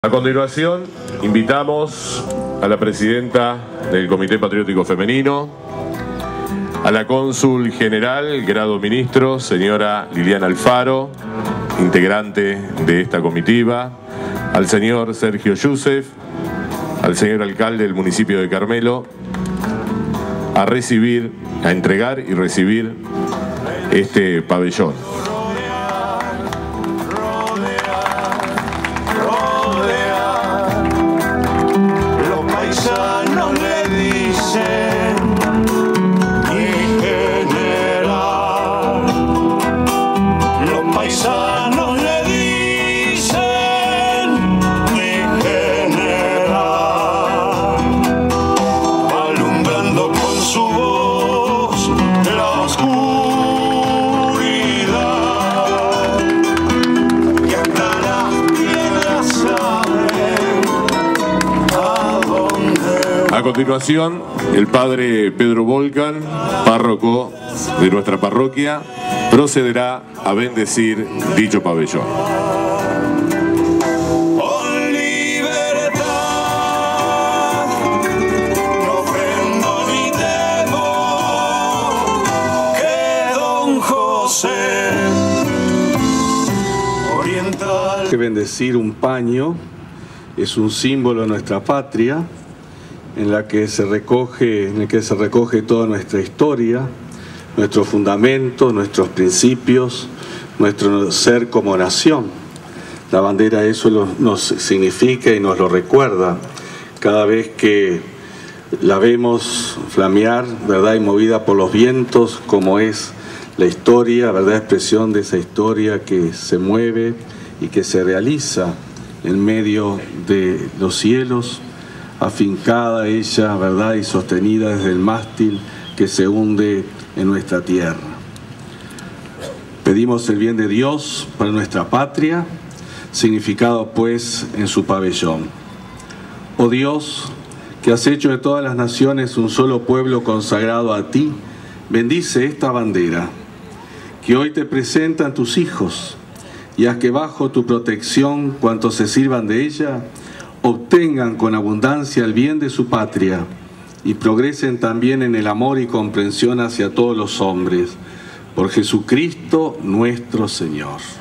A continuación, invitamos a la presidenta del Comité Patriótico Femenino, a la cónsul general, grado ministro, señora Liliana Alfaro, integrante de esta comitiva, al señor Sergio Yusef, al señor alcalde del municipio de Carmelo, a entregar y recibir este pabellón. A continuación, el padre Pedro Volcan, párroco de nuestra parroquia, procederá a bendecir dicho pabellón. Que bendecir un paño es un símbolo de nuestra patria, en el que se recoge toda nuestra historia, nuestros fundamentos, nuestros principios, nuestro ser como nación. La bandera eso nos significa y nos lo recuerda cada vez que la vemos flamear, ¿verdad? Y movida por los vientos, como es la historia, ¿verdad? Expresión de esa historia que se mueve y que se realiza en medio de los cielos, afincada ella, ¿verdad? Y sostenida desde el mástil que se hunde en nuestra tierra. Pedimos el bien de Dios para nuestra patria, significado pues en su pabellón. Oh Dios, que has hecho de todas las naciones un solo pueblo consagrado a ti, bendice esta bandera, que hoy te presentan tus hijos, y haz que bajo tu protección, cuantos se sirvan de ella, obtengan con abundancia el bien de su patria y progresen también en el amor y comprensión hacia todos los hombres. Por Jesucristo nuestro Señor.